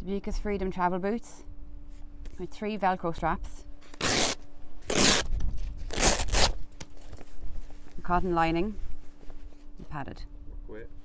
Bucas Freedom travel boots with 3 Velcro straps, cotton lining, and padded. Wait.